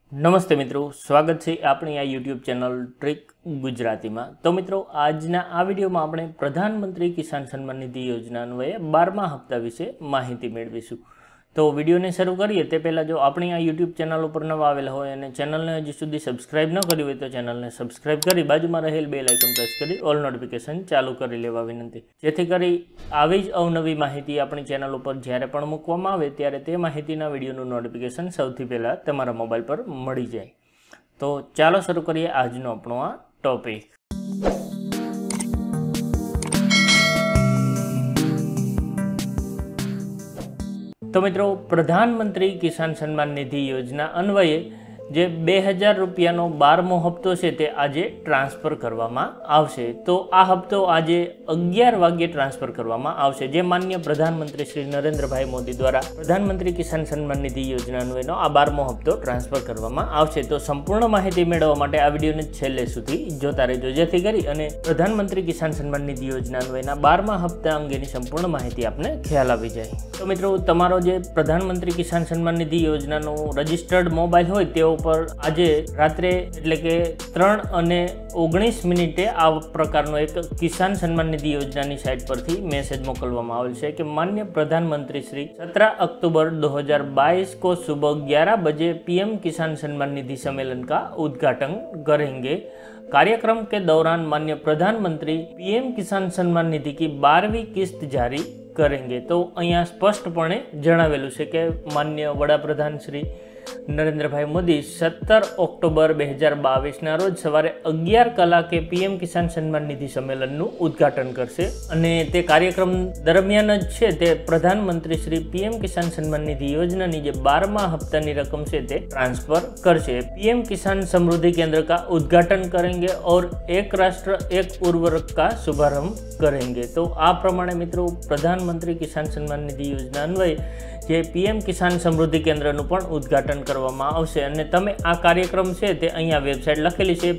નમસ્તે મિત્રો, સ્વાગત છે આપણી આ યુટ્યુબ ચેનલ ટ્રીક ગુજરાતીમાં। તો મિત્રો, આજના આ વિડીયોમાં આપણે પ્રધાનમંત્રી કિસાન સન્માન નિધિ યોજના અન્વયે 12મા હપ્તા વિશે માહિતી મેળવીશું। તો વિડીયોને શરૂ કરીએ તે પહેલાં જો આપણી આ યુટ્યુબ ચેનલ ઉપર નવા આવેલા હોય અને ચેનલને હજી સુધી સબસ્ક્રાઇબ ન કરી હોય તો ચેનલને સબસ્ક્રાઇબ કરી બાજુમાં રહેલ બેલ આઇકન પ્રેસ કરી ઓલ નોટિફિકેશન ચાલુ કરી લેવા વિનંતી, જેથી કરી આવી જ અવનવી માહિતી આપણી ચેનલ ઉપર જ્યારે પણ મૂકવામાં આવે ત્યારે તે માહિતીના વિડીયોનું નોટિફિકેશન સૌથી પહેલાં તમારા મોબાઈલ પર મળી જાય। તો ચાલો શરૂ કરીએ આજનો આપણો આ ટોપિક। तो मित्रों, प्रधानमंत्री किसान सम्मान निधि योजना अन्वये जे 2000 રૂપિયાનો 12મો હપ્તો છે તે આજે ટ્રાન્સફર કરવામાં આવશે। તો આ હપ્તો આજે 11 વાગ્યે ટ્રાન્સફર કરવામાં આવશે, જે માન્ય પ્રધાનમંત્રી શ્રી નરેન્દ્રભાઈ મોદી દ્વારા પ્રધાનમંત્રી કિસાન સન્માન નિધિ યોજના અન્વયનો આ 12મો હપ્તો ટ્રાન્સફર કરવામાં આવશે। તો સંપૂર્ણ માહિતી મેળવવા માટે આ વિડીયોને છેલ્લે સુધી જોતા રહેજો, જેથી કરી અને પ્રધાનમંત્રી કિસાન સન્માન નિધિ યોજના અન્વયના 12મા હપ્તા અંગેની સંપૂર્ણ માહિતી આપને ખ્યાલ આવી જાય। તો મિત્રો, તમારો જે પ્રધાનમંત્રી કિસાન સન્માન નિધિ યોજનાનો રજિસ્ટર્ડ મોબાઈલ હોય તેઓ પર આજે રાત્રે એટલે કે 3:19 આ પ્રકારનો એક કિસાન સન્માન નિધિ યોજનાની સાઇટ પરથી મેસેજ મોકલવામાં આવેલ છે કે માન્ય प्रधानमंत्री श्री 17 अक्टूबर 2022 को सुबह 11 बजे पीएम किसान सम्मान निधि सम्मेलन का उद्घाटन करेंगे। कार्यक्रम के दौरान माननीय प्रधानमंत्री पीएम किसान सम्मान निधि की 12वीं किस्त जारी करेंगे। तो अहींया स्पष्टपणे जणावेलुं छे के माननीय वडाप्रधान श्री नरेंद्रभाई मोदी 17 ऑक्टोबर 2022 रोज सवारे 11 कलाके पीएम किसान सम्मान निधि सम्मेलनનું ઉદ્ઘાટન કરશે અને તે કાર્યક્રમ દરમિયાન જ છે તે પ્રધાનમંત્રી શ્રી પીએમ કિસાન સન્માન નિધિ યોજનાની જે 12મા હપ્તાની રકમ છે તે ટ્રાન્સફર કરશે। पीएम किसान समृद्धि केंद्र का उद्घाटन करेंगे और एक राष्ट्र एक उर्वरक का शुभारंभ करेंगे। तो आ प्रमाणे मित्रों, प्रधानमंत्री किसान सम्मान निधि योजना अन्वय જે પીએમ કિસાન સમૃદ્ધિ કેન્દ્રનું પણ ઉદ્ઘાટન કરવામાં આવશે અને તમે આ કાર્યક્રમ છે તે અહીંયા વેબસાઇટ લખેલી છે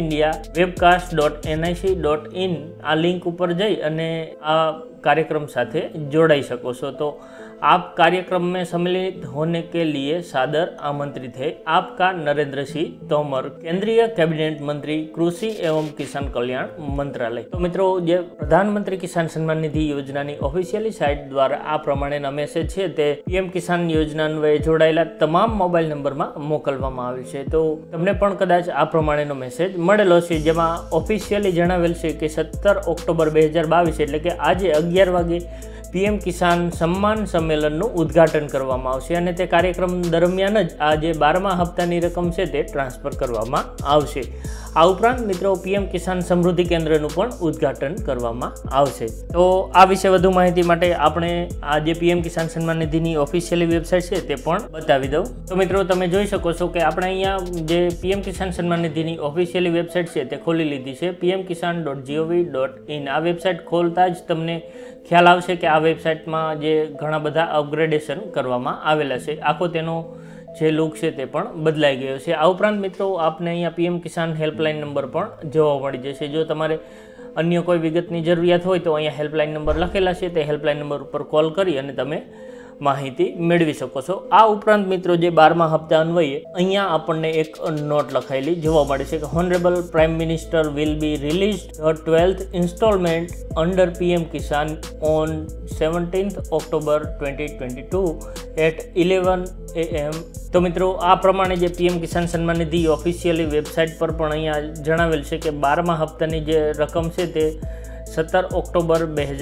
pmindiawebcast.nic.in આ લિંક ઉપર જઈ અને આ कार्यक्रम साथे जोड़ाई सको सो। तो आप कार्यक्रम में सम्मिलित होने के लिए सादर आमंत्रित है। आपका नरेंद्र सिंह तोमर, केंद्रीय कैबिनेट मंत्री, कृषि एवं किसान कल्याण मंत्रालय। तो मित्रों, जे प्रधानमंत्री किसान सम्मान निधि योजना ऑफिशियली साइट द्वारा आ प्रमाणेना मेसेज है ते पीएम किसान योजना अन्वये जोड़ाયેલા તમામ मोबाइल नंबर में मोकलवामां आवेल छे। तो तमने पण कदाच आ प्रमाणेनो मेसेज मळेलो छे, जेमां ऑफिशियली जणावेल छे के 17 ऑक्टोबर 2022 એટલે કે આજે 11 વાગે पीएम किसान सम्मान सम्मेलनનું ઉદ્ઘાટન કરવામાં આવશે અને તે કાર્યક્રમ દરમિયાન જ આ જે 12મા હપ્તાની રકમ છે તે ટ્રાન્સફર કરવામાં આવશે। આ ઉપરાંત મિત્રો, પીએમ કિસાન સમૃદ્ધિ કેન્દ્રનું પણ ઉદ્ઘાટન કરવામાં આવશે। તો આ વિશે વધુ માહિતી માટે આપણે આ જે PM Kisan Samman નિધિની officially website છે તે પણ બતાવી દઉં। તો મિત્રો, તમે જોઈ શકો છો કે આપણે અહીંયા જે PM Kisan Samman નિધિની officially website છે તે ખોલી લીધી છે, pmkisan.gov.in। આ વેબસાઇટ ખોલતા જ તમને ખ્યાલ આવશે કે આ વેબસાઇટમાં જે ઘણા બધા અપગ્રેડેશન કરવામાં આવેલા છે, આખો તેનો જે લુક છે તે પણ બદલાઈ ગયો છે। આ ઉપરાંત મિત્રો, આપને અહીંયા પીએમ કિસાન હેલ્પલાઇન નંબર પણ જોવા મળી જશે। જો તમારે અન્ય કોઈ વિગતની જરૂરિયાત હોય તો અહીંયા હેલ્પલાઇન નંબર લખેલા છે, તે હેલ્પલાઇન નંબર ઉપર કોલ કરી અને તમે માહિતી મેળવી શકો છો। આ ઉપરાંત મિત્રો, જે 12મા હપ્તા અન્વયે અહીંયા આપણને એક નોટ લખાયેલી જોવા મળે છે કે honourable prime minister will be released the 12th installment under PM Kisan on 17th October 2022 at 11 AM। તો મિત્રો, આ પ્રમાણે જે PM Kisan Samman Nidhi officially website પર પણ અહીંયા જણાવેલ છે કે 12મા હપ્તાની જે રકમ છે તે 17 ઓક્ટોબર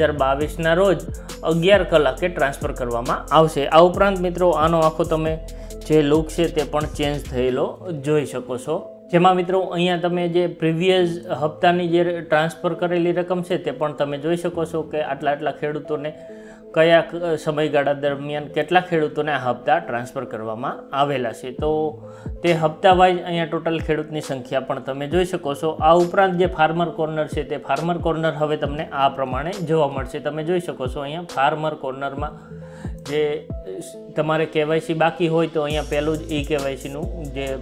2022 રોજ 11 કલાકે ટ્રાન્સફર કરવામાં આવશે। આ ઉપરાંત મિત્રો, આનો આખો તમે જે લુક છે તે પણ ચેન્જ થયેલો જોઈ શકો છો, જેમાં મિત્રો અહીંયા તમે જે પ્રીવિયસ હપ્તાની જે ટ્રાન્સફર કરેલી રકમ છે તે પણ તમે જોઈ શકો છો કે આટલા ખેડૂતોને કયા સમયગાળા દરમિયાન કેટલા ખેડૂતોને આ હપ્તા ટ્રાન્સફર કરવામાં આવેલા છે। તો તે હપ્તા વાઇઝ અહીંયા ટોટલ ખેડૂતની સંખ્યા પણ તમે જોઈ શકો છો। આ ઉપરાંત જે ફાર્મર કોર્નર છે તે ફાર્મર કોર્નર હવે તમને આ પ્રમાણે જોવા મળશે। તમે જોઈ શકો છો અહીંયા ફાર્મર કોર્નરમાં જે તમારે કેવાયસી બાકી હોય તો અહીંયા પહેલું જ ઈ કેવાયસીનું જે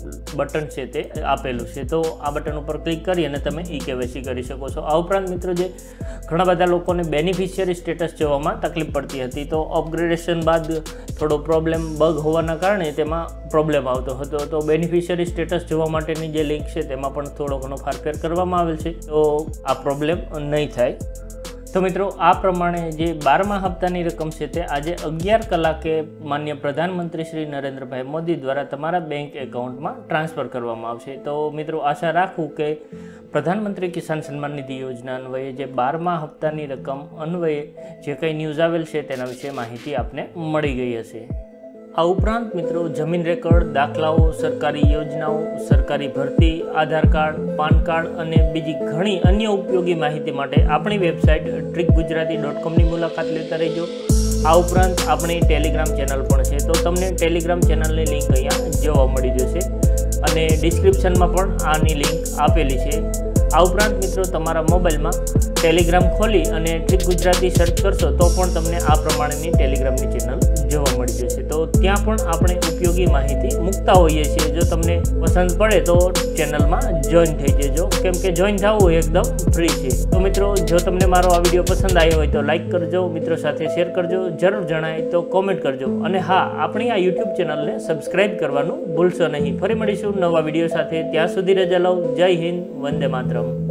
બટન છે તે આપેલું છે, તો આ બટન ઉપર ક્લિક કરી અને તમે ઈ-કેવાયસી કરી શકો છો. આ ઉપરાંત મિત્રો જે ઘણા બધા લોકોને બેનિફિશિયરી સ્ટેટસ જોવામાં તકલીફ પડતી હતી, તો અપગ્રેડેશન બાદ થોડો બગ હોવાના કારણે તેમાં પ્રોબ્લેમ આવતો હતો. તો બેનિફિશિયરી સ્ટેટસ જોવા માટેની જે લિંક છે તેમાં પણ થોડો ઘણો ફેરફાર કરવામાં આવેલ છે, તો આ પ્રોબ્લેમ નહીં થાય. તો મિત્રો આ પ્રમાણે જે 12મા હપ્તાની રકમ છે તે આજે 11 કલાકે માન્ય પ્રધાનમંત્રી શ્રી નરેન્દ્રભાઈ મોદી દ્વારા તમારા બેંક એકાઉન્ટમાં ટ્રાન્સફર કરવામાં આવશે. તો મિત્રો આશા રાખું કે પ્રધાનમંત્રી કિસાન સન્માન નિધિ યોજના અન્વયે જે 12મા હપ્તાની રકમ અન્વયે જે કંઈ ન્યૂઝ આવેલ છે તેના વિશે માહિતી આપને મળી ગઈ હશે. આ ઉપરાંત મિત્રો જમીન રેકર્ડ, દાખલાઓ, સરકારી યોજનાઓ, સરકારી ભરતી, આધાર કાર્ડ, પાન કાર્ડ અને બીજી ઘણી અન્ય ઉપયોગી માહિતી માટે આપણી વેબસાઇટ trickgujarati.com ની મુલાકાત લેતા રહેજો. આ ઉપરાંત આપણી ટેલિગ્રામ ચેનલ પણ છે, તો તમને ટેલિગ્રામ ચેનલની લિંક અહીંયા જોવા મળી જશે અને ડિસ્ક્રિપ્શનમાં પણ આની લિંક આપેલી છે. આ ઉપરાંત મિત્રો તમારા મોબાઈલમાં ટેલિગ્રામ ખોલી અને ટ્રીક ગુજરાતી સર્ચ કરશો તો પણ તમને આ પ્રમાણેની ટેલિગ્રામની ચેનલ જોવા મળી જશે. તો ત્યાં પણ આપણે ઉપયોગી માહિતી મૂકતા હોઈએ છીએ. જો તમને પસંદ પડે તો ચેનલમાં જોઈન થઈ જજો, કેમ કે જોઈન થવું એકદમ ફ્રી છે. તો મિત્રો જો તમને મારો આ વિડીયો પસંદ આવ્યો હોય તો લાઇક કરજો, મિત્રો સાથે શેર કરજો, જરૂર જણાય તો કોમેન્ટ કરજો અને હા, આપણી આ યુટ્યુબ ચેનલને સબસ્ક્રાઈબ કરવાનું ભૂલશો નહીં. ફરી મળીશું નવા વિડીયો સાથે. ત્યાં સુધી રજા લઉં. જય હિન્દ, વંદે માતરમ.